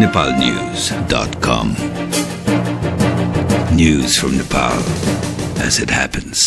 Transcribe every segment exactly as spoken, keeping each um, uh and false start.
nepal news dot com. News from Nepal as it happens.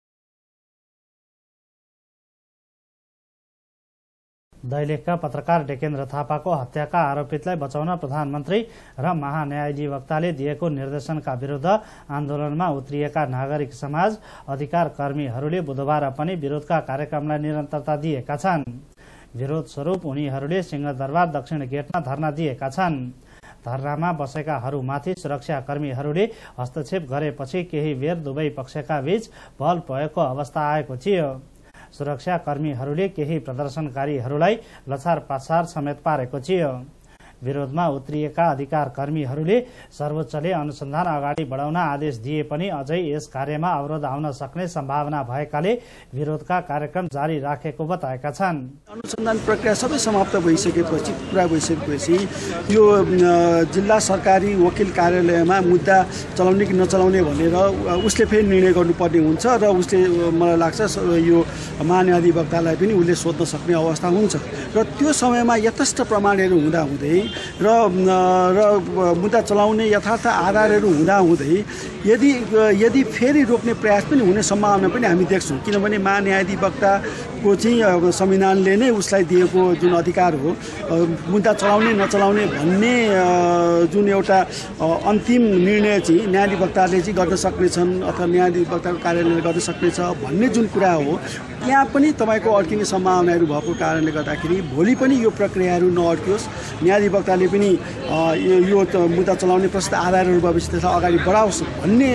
दैलेखका पत्रकार डेकेन्द्र थापाको हत्याका आरोपितलाई बचाउन प्रधानमन्त्री र महान्यायाधिवक्ताले दिएको निर्देशनका विरुद्ध आन्दोलनमा उत्रिएका नागरिक समाज अधिकार कर्मीहरूले बुधबार पनि विरोधका कार्यक्रमलाई निरन्तरता दिएका छन्। विरोध स्वरूप उनीहरूले सिंह दरबार दक्षिण गेटमा धरना दिएका छन्। धरनामा बसेकाहरूमाथि सुरक्षाकर्मीहरूले हस्तक्षेप गरेपछि केही बेर दुवै पक्षका बीच बल प्रयोगको अवस्था आएको थियो। सुरक्षाकर्मीहरूले केही प्रदर्शनकारीहरूलाई लछार पाछार समेत पारेको थियो। विरोधमा उत्रिएका अधिकार कर्मीहरूले सर्वोच्चले अनुसन्धान अगाडि बढाउन आदेश दिए पनि अझै यस कार्यमा अवरोध आउन सक्ने सम्भावना भएकाले विरोधका कार्यक्रम जारी राखेको बताएका छन्। अनुसन्धान प्रक्रिया सबै समाप्त भइसकेपछि पुरा भइसकेपछि यो जिल्ला सरकारी वकिल कार्यालयमा मुद्दा चलाउने कि नचलाउने भनेर उसले फेरि निर्णय गर्नुपर्ने हुन्छ र उसले मलाई लाग्छ यो महान्यायाधिवक्तालाई पनि उसले सोध्न सक्ने अवस्था हुन्छ र त्यो समयमा यथेष्ट प्रमाणहरू हुँदा हुँदै र र मुद्दा चलाउने यथार्थ आधारहरू हुँदा हुँदै यदि यदि फेरि रोक्ने प्रयास पनि हुने सम्भावना पनि हामी देख्छौँ। किनभने महान्यायाधिवक्ताको चाहिँ संविधानले नै उसलाई दिएको जुन अधिकार हो मुद्दा चलाउने नचलाउने भन्ने जुन एउटा अन्तिम निर्णय चाहिँ न्यायाधिवक्ताले चाहिँ गर्न सक्नेछन् अथवा न्यायाधिवक्ताको कार्यालयले गर्न सक्नेछ भन्ने जुन कुरा हो त्यहाँ पनि तपाईँको अड्किने सम्भावनाहरू भएको कारणले गर्दाखेरि भोलि पनि यो प्रक्रियाहरू नअड्कियोस्, न्यायाधिवक्ताले पनि यो मुद्दा चलाउने प्रस्तुत आधारहरू भएपछि त्यसलाई अगाडि बढाओस् भन्ने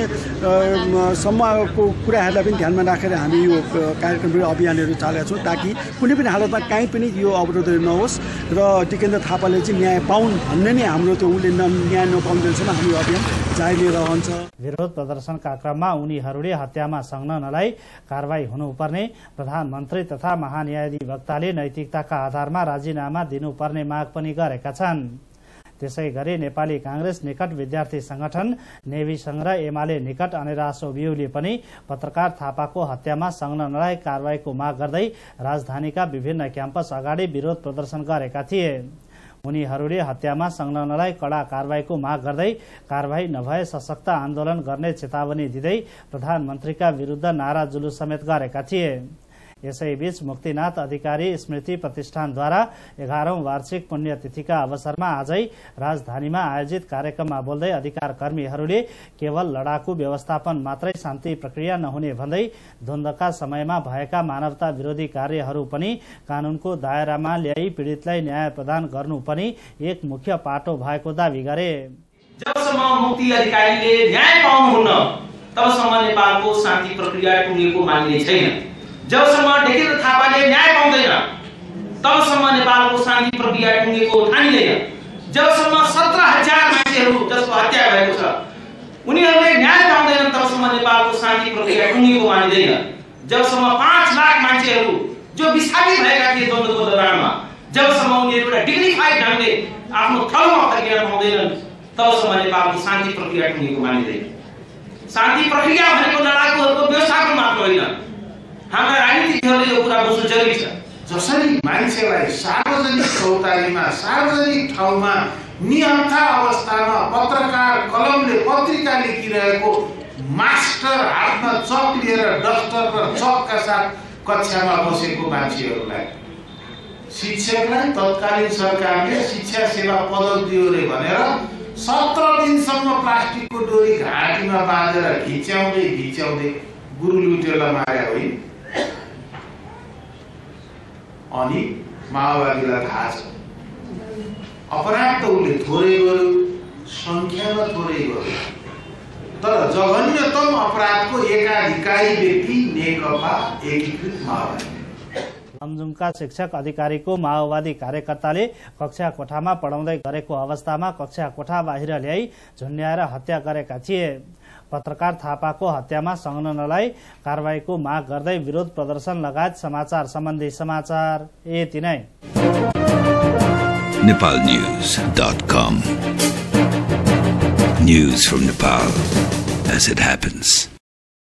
सम्मको कुराहरूलाई पनि ध्यानमा राखेर हामी यो कार्यक्रम अभियानहरू चालेका छौँ ताकि कुनै पनि हालतमा काहीँ पनि यो अवरोधहरू नहोस् र डेकेन्द्र थापाले चाहिँ न्याय पाउन् भन्ने नै हाम्रो त्यो उसले न्याय नपाउँदैछन् हामी अभियान जारी रहन्छ। विरोध प्रदर्शनका क्रममा उनीहरूले हत्यामा संलग्नलाई कारवाही हुनुपर्ने प्रधानमन्त्री तथा महान्यायाधिवक्ताले नैतिकताका आधारमा राजीनामा दिनुपर्ने माग पनि गरेका छन्। त्यसै गरी नेपाली कांग्रेस निकट विद्यार्थी संगठन नेविसंघ र एमाले निकट अनिरासो ब्यूले पनि पत्रकार थापाको हत्यामा संलग्नलाई कारवाहीको माग गर्दै राजधानीका विभिन्न क्याम्पस अगाडि विरोध प्रदर्शन गरेका थिए। उनीहरूले हत्यामा संलग्नलाई कड़ा कारवाहीको माग गर्दै कारवाही नभए सशक्त आन्दोलन गर्ने चेतावनी दिँदै प्रधानमन्त्रीका विरुद्ध नारा जुलुस समेत गरेका थिए। यसैबीच मुक्तिनाथ अधिकारी स्मृति प्रतिष्ठानद्वारा एघारौं वार्षिक पुण्यतिथिका अवसरमा आजै राजधानीमा आयोजित कार्यक्रममा बोल्दै अधिकार कर्मीहरूले केवल लडाकु व्यवस्थापन मात्रै शान्ति प्रक्रिया नहुने भन्दै द्वन्द्वका समयमा भएका मानवता विरोधी कार्यहरू पनि कानूनको दायरामा ल्याई पीडितलाई न्याय प्रदान गर्नु पनि एक मुख्य पाटो भएको दावी गरे। जबसम्म मुक्ति अधिकारीले न्याय पाउनुहुन्न तबसम्म नेपालको शान्ति प्रक्रिया टुङ्गेको मानिने छैन। जबसम्म डेकेन्द्र थापाले न्याय पाउँदैन तबसम्म नेपालको शान्ति प्रक्रिया टुङ्गेको ठानिँदैन। जबसम्म सत्र हजार मान्छेहरू जसको हत्या भएको छ उनीहरूले न्याय पाउँदैनन् तबसम्म नेपालको शान्ति प्रक्रिया टुङ्गेको मानिँदैन। जबसम्म पाँच लाख मान्छेहरू जो विस्थापित भएका थिए द्वन्द्वको दौरानमा जबसम्म उनीहरू एउटा डिग्निफाइड ढङ्गले आफ्नो ठाउँमा फर्किन पाउँदैनन् तबसम्म नेपालको शान्ति प्रक्रिया टुङ्गेको मानिँदैन। शान्ति प्रक्रिया भनेको लडाकुहरूको व्यवस्थापन मात्र होइन, हाम्रा राजनीतिज्ञहरूले यो कुरा बुझ्नु जरुरी छ। जसरी मान्छेलाई सार्वजनिक चौतारीमा सार्वजनिक ठाउँमा निहत्था अवस्थामा पत्रकार कलमले पत्रिका लेखिरहेको मास्टर हातमा चक लिएर डस्टर र चकका साथ कक्षामा बसेको मान्छेहरूलाई शिक्षकलाई तत्कालीन सरकारले शिक्षा सेवा पदक दियो रे भनेर सत्र दिनसम्म प्लास्टिकको डोरी घाँटीमा बाँधेर घिच्याउँदै घिच्याउँदै गुरु लुटेरलाई मार्या होइन। अनि माओवादीलाई थाहा छ अपराध त उसले थोरै गर्यो, संख्यामा थोरै गर्यो, तर जघन्यतम अपराधको एकाधिकारी व्यक्ति नेकपा एकीकृत माओवादी। लमजुङका शिक्षक अधिकारीको माओवादी कार्यकर्ताले कक्षा कोठामा पढाउँदै गरेको अवस्थामा कक्षा कोठा बाहिर ल्याई झुन्ड्याएर हत्या गरेका थिए। पत्रकार थापाको हत्यामा संलग्नलाई कारवाहीको माग गर्दै विरोध प्रदर्शन लगायत समाचार सम्बन्धी समाचार यति नै। nepal news dot com. News from Nepal as it happens.